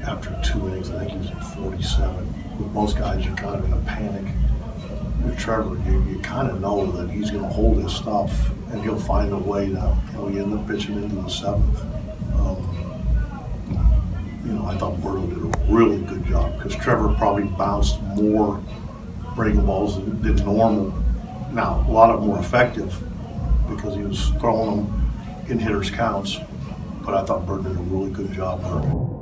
after 2 innings, I think he was at 47. With most guys, you're kind of in a panic. With Trevor, you kind of know that he's going to hold his stuff and he'll find a way to, he ended up pitching into the 7th. I thought Berto did a really good job because Trevor probably bounced more breaking balls than normal. Now, a lot of them were effective because he was throwing them in hitters' counts, but I thought Berto did a really good job there.